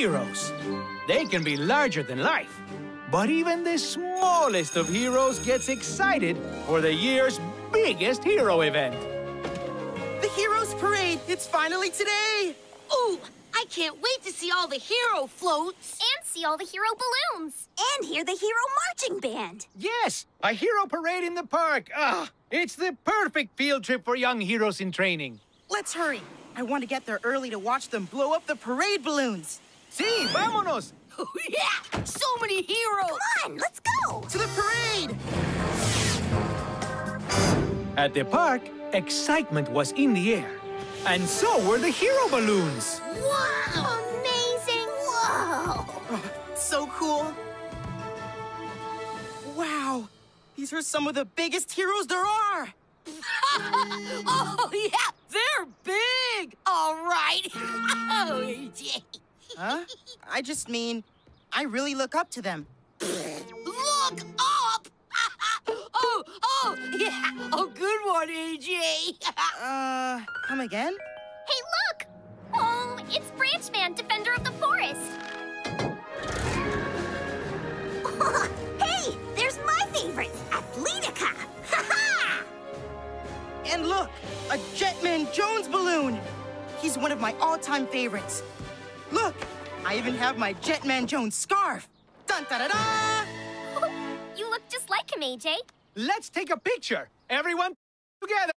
heroes. They can be larger than life. But even the smallest of heroes gets excited for the year's biggest hero event. The Heroes Parade! It's finally today! Ooh, I can't wait to see all the hero floats. And see all the hero balloons. And hear the hero marching band. Yes, a hero parade in the park. It's the perfect field trip for young heroes in training. Let's hurry. I want to get there early to watch them blow up the parade balloons. Sí, vámonos! Yeah, so many heroes. Come on, let's go! To the parade! At the park, excitement was in the air. And so were the hero balloons. Wow! Amazing! Whoa! Oh, so cool. Wow! These are some of the biggest heroes there are! Oh, yeah, they're big. All right. Oh, AJ. Huh? I just mean, I really look up to them. Look up. Oh, yeah. Oh, good one, AJ. Come again? Hey, look! Oh, it's Branchman, Defender of the Forest. Hey, there's my favorite, Athletica! Ha-ha! And look, a Jetman Jones balloon. He's one of my all-time favorites. Look, I even have my Jetman Jones scarf. Dun-da-da-da! You look just like him, AJ. Let's take a picture. Everyone together.